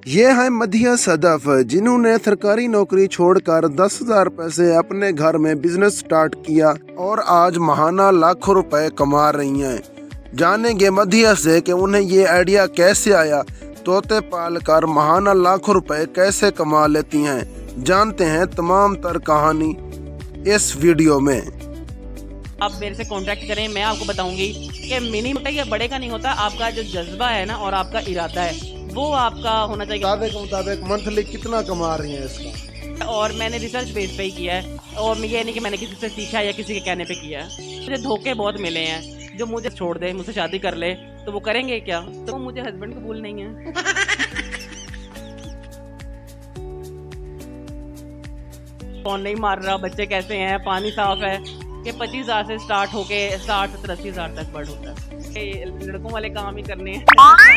ये है मधिया सदफ, जिन्होंने सरकारी नौकरी छोड़कर 10,000 रुपए से अपने घर में बिजनेस स्टार्ट किया और आज महाना लाखों रुपए कमा रही हैं। जानेंगे मधिया से कि उन्हें ये आइडिया कैसे आया, तोते पाल कर महाना लाखों रुपए कैसे कमा लेती हैं। जानते हैं तमाम तर कहानी इस वीडियो में। आप मेरे से कांटेक्ट करें, मैं आपको बताऊंगी कि मिनी मोटा या बड़े का नहीं होता, आपका जो जज्बा है ना और आपका इरादा है वो आपका होना चाहिए। दावे के मुताबिक मंथली कितना कमा रही हैं इसका? और मैंने रिसर्च बेस पे ही किया है और ये नहीं कि मैंने किसी से सीखा है या किसी के कहने पे किया है। मुझे धोखे बहुत मिले हैं, जो मुझे छोड़ दे, मुझसे शादी कर ले तो वो करेंगे क्या, तो मुझे हस्बैंड कबूल नहीं है। फोन नहीं मार रहा, बच्चे कैसे हैं, पानी साफ है, कि 25,000 से स्टार्ट होके 60-80,000 तक बढ़ होता है। लड़कों वाले काम ही करने हैं।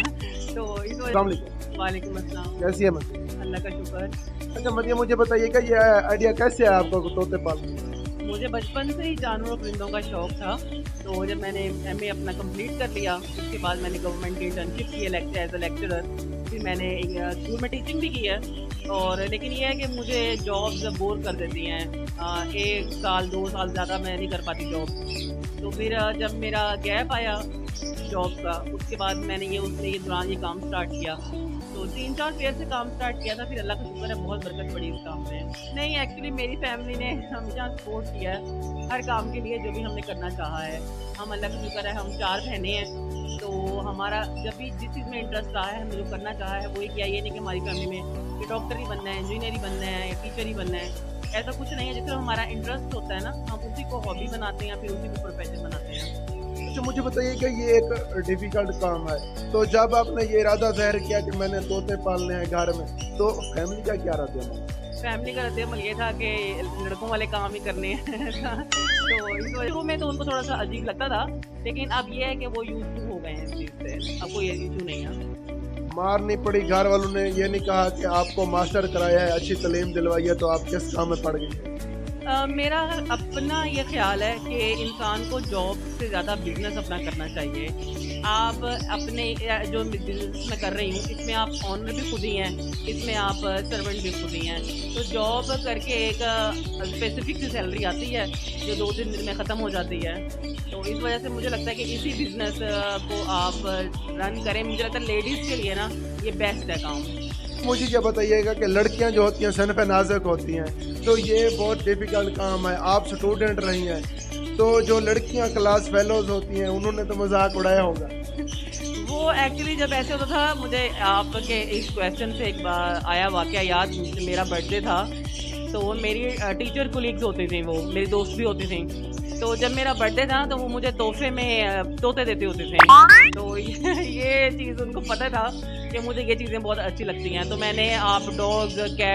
तो इस वजह। वालेकुम अस्सलाम। कैसी है अल्लाह का शुक्र। अच्छा मधिया, मुझे बताइएगा ये आइडिया कैसे है आपको तोते पालने? मुझे बचपन से ही जानवरों परिंदों का शौक था। तो जब मैंने MA अपना कंप्लीट कर लिया, उसके बाद मैंने गवर्नमेंट की इंटर्नशिप की एज ए लेक्चरर। फिर मैंने स्कूल में टीचिंग भी की है। और लेकिन ये है कि मुझे जॉब्स बोर कर देती हैं। 1 साल 2 साल ज़्यादा मैं नहीं कर पाती जॉब। तो फिर जब मेरा गैप आया जॉब का, उसके बाद मैंने ये दौरान ये काम स्टार्ट किया। तो 3-4 पेयर से काम स्टार्ट किया था। फिर अल्लाह का शुक्र है बहुत बरकत पड़ी इस काम में। नहीं, एक्चुअली मेरी फैमिली ने हमेशा सपोर्ट किया है हर काम के लिए जो भी हमने करना चाहा है। हम अल्लाह का शुक्र है, हम 4 बहनें हैं। तो हमारा जब भी जिस चीज़ में इंटरेस्ट रहा है, हमने जो करना चाहा है वही किया। ये नहीं कि हमारी फैमिली में कि डॉक्टर ही बनना है, इंजीनियर ही बनना है या टीचर ही बनना है, ऐसा कुछ नहीं है। जिस तरह हमारा इंटरेस्ट होता है ना, हम उसी को हॉबी बनाते हैं या फिर उसी को प्रोफेशन बनाते हैं। अच्छा मुझे बताइए कि ये एक डिफिकल्ट काम है, तो जब आपने ये इरादा ज़ाहिर किया कि मैंने तोते पालने हैं घर में, तो फैमिली का क्या रद्द अमल? फैमिली का रद्द अमल ये था कि लड़कों वाले काम ही करने हैं। तो इस वजह में तो उनको थोड़ा सा अजीब लगता था, लेकिन अब ये है कि वो यूज टू हो गए हैं इस चीज़ से, अब कोई इशू नहीं है। मार नहीं पड़ी, घर वालों ने ये नहीं कहा कि आपको मास्टर कराया है, अच्छी तालीम दिलवाई है, तो आप किस काम में पड़ गई? मेरा अपना ये ख्याल है कि इंसान को जॉब से ज़्यादा बिजनेस अपना करना चाहिए। आप अपने जो बिजनेस में कर रही हूँ, इसमें आप ऑनर भी खुद ही हैं, इसमें आप सर्वेंट भी खुद ही हैं। तो जॉब करके एक स्पेसिफिक सी सैलरी आती है जो 2-3 दिन में ख़त्म हो जाती है। तो इस वजह से मुझे लगता है कि इसी बिज़नेस को आप रन करें। मुझे लगता है लेडीज़ के लिए ना ये बेस्ट है काम। मुझे क्या बताइएगा कि लड़कियां जो होती हैं सनफ़ नाज़ुक होती हैं, तो ये बहुत डिफ़िकल्ट काम है। आप स्टूडेंट रही हैं, तो जो लड़कियां क्लास फेलोज होती हैं उन्होंने तो मजाक उड़ाया होगा। वो एक्चुअली जब ऐसे होता था, मुझे आपके इस क्वेश्चन से एक बार आया वाकया याद। मेरा बर्थडे था, तो मेरी टीचर कोलीग्स होती थी, वो मेरी दोस्त भी होती थी। तो जब मेरा बर्थडे था तो वो मुझे तोहफे में तोते देते होते थे। तो ये चीज़ उनको पता था कि मुझे ये चीज़ें बहुत अच्छी लगती हैं। तो मैंने आप डॉग,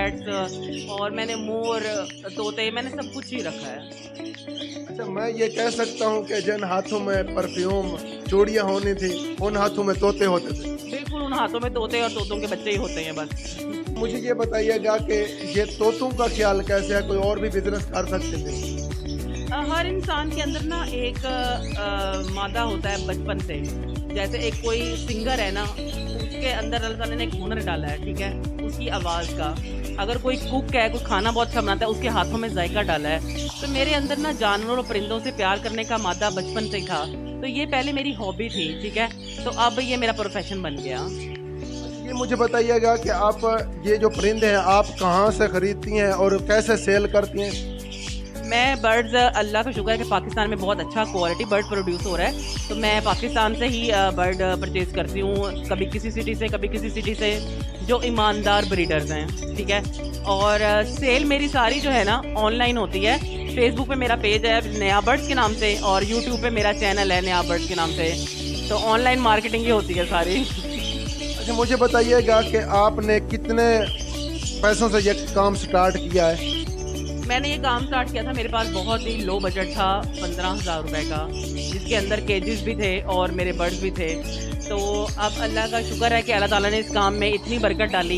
कैट्स और मैंने मोर, तोते, मैंने सब कुछ ही रखा है। अच्छा मैं ये कह सकता हूँ कि जिन हाथों में परफ्यूम चूड़ियाँ होनी थी, उन हाथों में तोते होते थे। बिल्कुल, उन हाथों में तोते और तोतों के बच्चे ही होते हैं बस। मुझे ये बताइएगा कि ये तोतों का ख्याल कैसे है, कोई और भी बिजनेस कर सकते थे? हर इंसान के अंदर ना एक मादा होता है बचपन से। जैसे एक कोई सिंगर है ना, उसके अंदर अल्लाह ताला ने एक हुनर डाला है, ठीक है, उसकी आवाज़ का। अगर कोई कुक है, कोई खाना बहुत अच्छा बनाता है, उसके हाथों में जायका डाला है। तो मेरे अंदर ना जानवरों और परिंदों से प्यार करने का मादा बचपन से ही था। तो ये पहले मेरी हॉबी थी, ठीक है, तो अब ये मेरा प्रोफेशन बन गया। ये मुझे बताइएगा कि आप ये जो परिंदे हैं आप कहाँ से ख़रीदती हैं और कैसे सेल करती हैं? मैं बर्ड्स, अल्लाह का शुक्र है कि पाकिस्तान में बहुत अच्छा क्वालिटी बर्ड प्रोड्यूस हो रहा है। तो मैं पाकिस्तान से ही बर्ड परचेज़ करती हूँ, कभी किसी सिटी से, कभी किसी सिटी से, जो ईमानदार ब्रीडर्स हैं, ठीक है। और सेल मेरी सारी जो है ना ऑनलाइन होती है। फेसबुक पे मेरा पेज है नया बर्ड्स के नाम से, और यूट्यूब पे मेरा चैनल है नया बर्ड्स के नाम से। तो ऑनलाइन मार्केटिंग ही होती है सारी। अच्छा मुझे बताइएगा कि आपने कितने पैसों से ये काम स्टार्ट किया है? मैंने ये काम स्टार्ट किया था, मेरे पास बहुत ही लो बजट था, 15,000 रुपये का, जिसके अंदर केजेस भी थे और मेरे बर्ड्स भी थे। तो अब अल्लाह का शुक्र है कि अल्लाह ताला ने इस काम में इतनी बरकत डाली है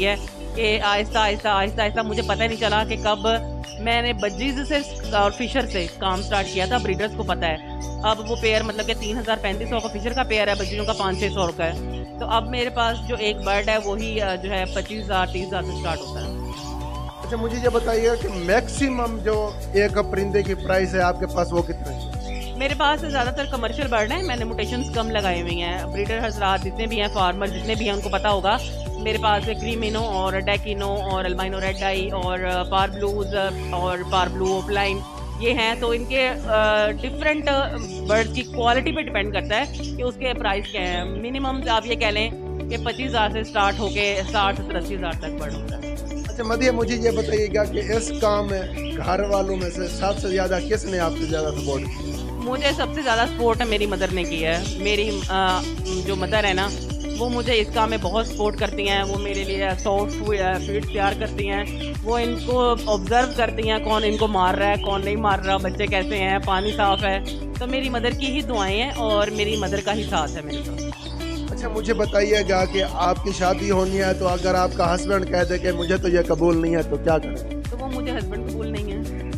कि आहिस्ता आहिस्ता आहिस्ता आहिस्ता मुझे पता ही नहीं चला कि कब मैंने बज्जीज से और फिशर से काम स्टार्ट किया था। ब्रीडर्स को पता है अब वो पेयर मतलब कि 3000-3500 का फिशर का पेयर है, बज्जीजों का 500-600 का है। तो अब मेरे पास जो एक बर्ड है वही जो है 25,000-30,000 से स्टार्ट होता है। अच्छा, मुझे ये बताइएगा कि मैक्सिमम जो एक परिंदे की प्राइस है आपके पास वो कितना है? मेरे पास ज़्यादातर कमर्शियल बर्ड हैं, मैंने मुटेशंस कम लगाए हुए हैं। ब्रीडर हजरात जितने भी हैं, फार्मर जितने भी हैं, उनको पता होगा मेरे पास क्रीमिनो और डेकिनो और अल्बाइनो रेड आई और पार ब्लूज और पार ब्लू ऑफलाइन ये हैं। तो इनके डिफरेंट बर्ड्स की क्वालिटी पे डिपेंड करता है कि उसके प्राइस क्या है। मिनिमम आप ये कह लें कि 25,000 से स्टार्ट होके 60-80,000 तक बर्ड होता है। अच्छा मदिया, मुझे ये बताइएगा कि इस काम में घर वालों में से सबसे ज़्यादा किसने आपसे ज़्यादा सपोर्ट किया? मुझे सबसे ज़्यादा सपोर्ट मेरी मदर ने की है। मेरी जो मदर है ना वो मुझे इस काम में बहुत सपोर्ट करती हैं। वो मेरे लिए सॉफ्ट फीड तैयार करती हैं, वो इनको ऑब्जर्व करती हैं कौन इनको मार रहा है कौन नहीं मार रहा, बच्चे कैसे हैं, पानी साफ़ है। तो मेरी मदर की ही दुआएं हैं और मेरी मदर का ही साथ है मेरे साथ। अच्छा, मुझे बताइएगा कि आपकी शादी होनी है तो अगर आपका हस्बैंड कह दे कि मुझे तो ये कबूल नहीं है तो क्या करें? तो वो मुझे हस्बैंड कबूल नहीं है,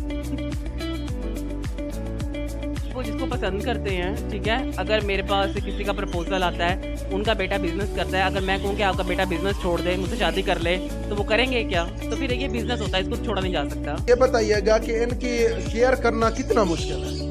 वो जिसको पसंद करते हैं। ठीक है, अगर मेरे पास किसी का प्रपोजल आता है, उनका बेटा बिजनेस करता है, अगर मैं कहूँ कि आपका बेटा बिजनेस छोड़ दे मुझसे शादी कर ले, तो वो करेंगे क्या? तो फिर ये बिजनेस होता है, इसको छोड़ा नहीं जा सकता। ये बताइएगा कि इनकी केयर करना कितना मुश्किल है?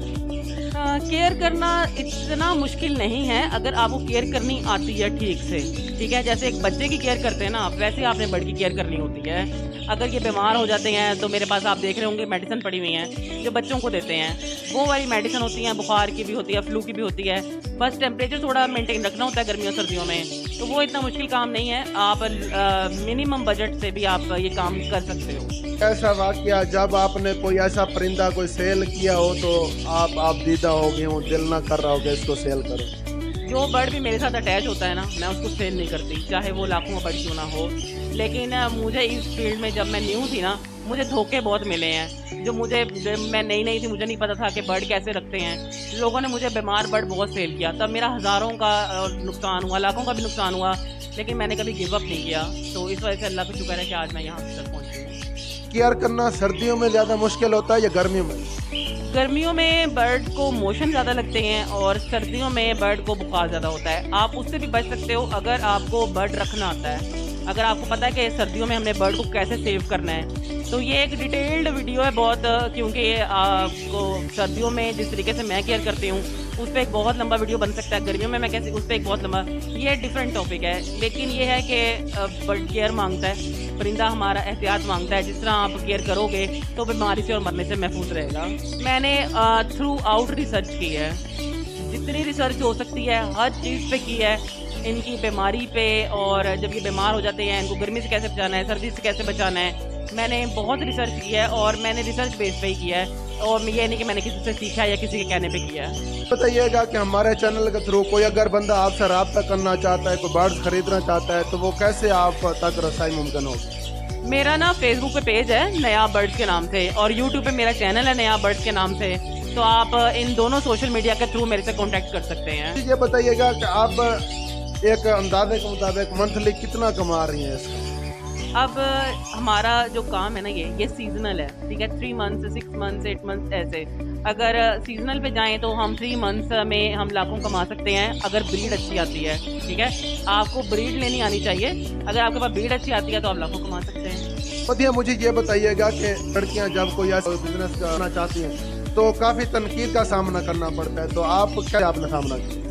केयर करना इतना मुश्किल नहीं है अगर आपको केयर करनी आती है ठीक से। ठीक है, जैसे एक बच्चे की केयर करते हैं ना आप, वैसे आपने बर्ड की केयर करनी होती है। अगर ये बीमार हो जाते हैं तो मेरे पास आप देख रहे होंगे मेडिसिन पड़ी हुई हैं जो बच्चों को देते हैं, वो वाली मेडिसिन होती हैं, बुखार की भी होती है, फ्लू की भी होती है। बस टेम्परेचर थोड़ा मेंटेन रखना होता है गर्मियों सर्दियों में, तो वो इतना मुश्किल काम नहीं है। आप मिनिमम बजट से भी आप ये काम कर सकते हो। ऐसा वाकया जब आपने कोई ऐसा परिंदा कोई सेल किया हो तो आप दीदा हो गए हो, दिल ना कर रहा हो कि इसको सेल करो? जो बर्ड भी मेरे साथ अटैच होता है ना, मैं उसको सेल नहीं करती, चाहे वो लाखों बर्ड क्यों ना हो। लेकिन मुझे इस फील्ड में जब मैं न्यू थी ना, मुझे धोखे बहुत मिले हैं। जो मैं नई थी, मुझे नहीं पता था कि बर्ड कैसे रखते हैं। लोगों ने मुझे बीमार बर्ड बहुत सेल किया, तब मेरा हज़ारों का नुकसान हुआ, लाखों का भी नुकसान हुआ, लेकिन मैंने कभी गिव अप नहीं किया। तो इस वजह से अल्लाह का शुक्र है कि आज मैं यहाँ तक पहुँची हूँ। केयर करना सर्दियों में ज़्यादा मुश्किल होता है या गर्मियों में? गर्मियों में बर्ड को मोशन ज़्यादा लगते हैं और सर्दियों में बर्ड को बुखार ज़्यादा होता है। आप उससे भी बच सकते हो अगर आपको बर्ड रखना आता है। अगर आपको पता है कि सर्दियों में हमने बर्ड को कैसे सेव करना है, तो ये एक डिटेल्ड वीडियो है बहुत, क्योंकि ये आपको सर्दियों में जिस तरीके से मैं केयर करती हूँ उस पर एक बहुत लंबा वीडियो बन सकता है। गर्मियों में मैं कैसे, उस पर एक बहुत लंबा, ये डिफरेंट टॉपिक है। लेकिन ये है कि बर्ड केयर मांगता है, परिंदा हमारा एहतियात मांगता है। जिस तरह आप केयर करोगे तो बीमारी से और मरने से महफूज रहेगा। मैंने थ्रू आउट रिसर्च की है, जितनी रिसर्च हो सकती है हर चीज़ पे की है, इनकी बीमारी पे, और जब ये बीमार हो जाते हैं इनको गर्मी से कैसे बचाना है, सर्दी से कैसे बचाना है। मैंने बहुत रिसर्च की है और मैंने रिसर्च बेस पे ही किया है, और ये नहीं कि मैंने किसी से सीखा या किसी के कहने पे किया है। बताइएगा कि हमारे चैनल के थ्रू कोई अगर बंदा आपसे रब्ता करना चाहता है, कोई बर्ड्स खरीदना चाहता है, तो वो कैसे आप तक रसाई मुमकिन होगी? मेरा ना फेसबुक पे पेज है नया बर्ड्स के नाम से, और यूट्यूब पे मेरा चैनल है नया बर्ड्स के नाम से। तो आप इन दोनों सोशल मीडिया के थ्रू मेरे से कांटेक्ट कर सकते हैं। ये बताइएगा कि आप एक अंदाजे के मुताबिक मंथली कितना कमा रही हैं इसका? अब हमारा जो काम है ना ये सीजनल है। ठीक है, 3 मंथ्स, 6 मंथ्स, 8 मंथ्स ऐसे। अगर सीजनल पे जाएं तो हम 3 मंथ्स में हम लाखों कमा सकते हैं अगर ब्रीड अच्छी आती है। ठीक है, आपको ब्रीड लेनी आनी चाहिए। अगर आपके पास ब्रीड अच्छी आती है तो आप लाखों कमा सकते हैं। मदिया, मुझे ये बताइएगा कि लड़कियां जब कोई ऐसा बिजनेस करना चाहती हैं तो काफ़ी तनकीद का सामना करना पड़ता है, तो आप क्या आपने सामना किया?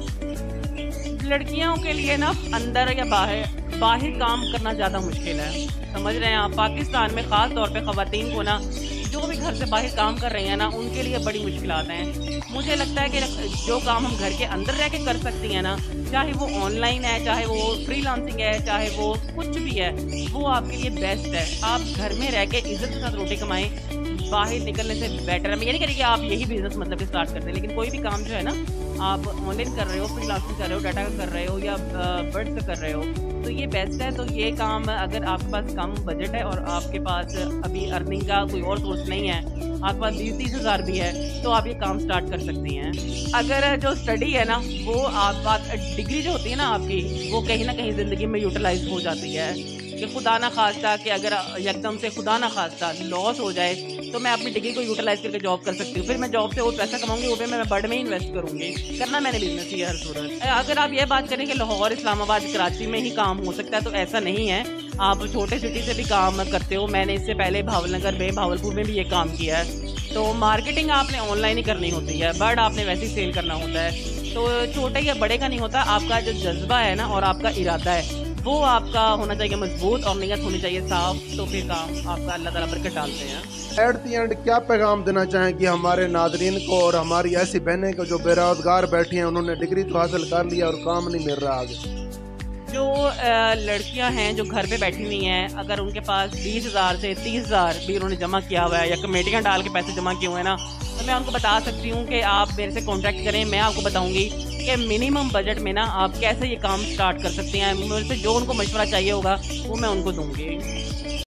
लड़कियों के लिए ना अंदर या बाहर काम करना ज़्यादा मुश्किल है, समझ रहे हैं आप। पाकिस्तान में ख़ास तौर पे ख़वातीन को ना, जो भी घर से बाहर काम कर रही हैं ना, उनके लिए बड़ी मुश्किलात हैं। मुझे लगता है कि जो काम हम घर के अंदर रह के कर सकती हैं ना, चाहे वो ऑनलाइन है, चाहे वो फ्रीलांसिंग है, चाहे वो कुछ भी है, वो आपके लिए बेस्ट है। आप घर में रह के इज्जत के साथ रोटी कमाएं, बाहर निकलने से बेटर है। मैं ये नहीं कह रही कि आप यही बिजनेस मतलब स्टार्ट करते हैं, लेकिन कोई भी काम जो है ना, आप ऑनलाइन कर रहे हो, फ्रीलांसिंग कर रहे हो, डाटा का कर रहे हो या बर्ड्स का कर रहे हो, तो ये बेस्ट है। तो ये काम अगर आपके पास कम बजट है और आपके पास अभी अर्निंग का कोई और सोर्स नहीं है, आपके पास 20-30 हज़ार भी है, तो आप ये काम स्टार्ट कर सकती हैं। अगर जो स्टडी है ना, वो आप डिग्री जो होती है ना आपकी, वो कहीं ना कहीं ज़िंदगी में यूटिलाइज हो जाती है। कि खुदा ना खास्ता कि अगर एकदम से खुदा ना खास्ता लॉस हो जाए तो मैं अपनी डिग्री को यूटिलाइज करके जॉब कर सकती हूँ। फिर मैं जॉब से वो पैसा कमाऊंगी, वो भी मैं बर्ड में ही इन्वेस्ट करूँगी। करना मैंने बिजनेस ही हर सूरत। अगर आप ये बात करें कि लाहौर, इस्लामाबाद, कराची में ही काम हो सकता है तो ऐसा नहीं है। आप छोटे सिटी से भी काम करते हो। मैंने इससे पहले भावलनगर में, भावलपुर में भी ये काम किया है। तो मार्केटिंग आपने ऑनलाइन ही करनी होती है, बर्ड आपने वैसे ही सेल करना होता है। तो छोटे या बड़े का नहीं होता, आपका जो जज्बा है ना और आपका इरादा है वो आपका होना चाहिए मजबूत और नीयत होनी चाहिए साफ, तो फिर काम आपका अल्लाह ताला बरकत डालते हैं। एट दी एंड क्या पैगाम देना चाहेंगे हमारे नादरीन को और हमारी ऐसी बहनें को जो बेरोजगार बैठी हैं, उन्होंने डिग्री तो हासिल कर लिया और काम नहीं मिल रहा आगे? जो लड़कियां हैं जो घर पे बैठी हुई हैं, अगर उनके पास 20,000 से 30,000 भी उन्होंने जमा किया हुआ है या कमेटियाँ डाल के पैसे जमा किए हुए हैं ना, तो मैं उनको बता सकती हूँ कि आप मेरे से कांटेक्ट करें। मैं आपको बताऊँगी कि मिनिमम बजट में ना आप कैसे ये काम स्टार्ट कर सकते हैं। मुझसे जो उनको मशवरा चाहिए होगा वो मैं उनको दूँगी।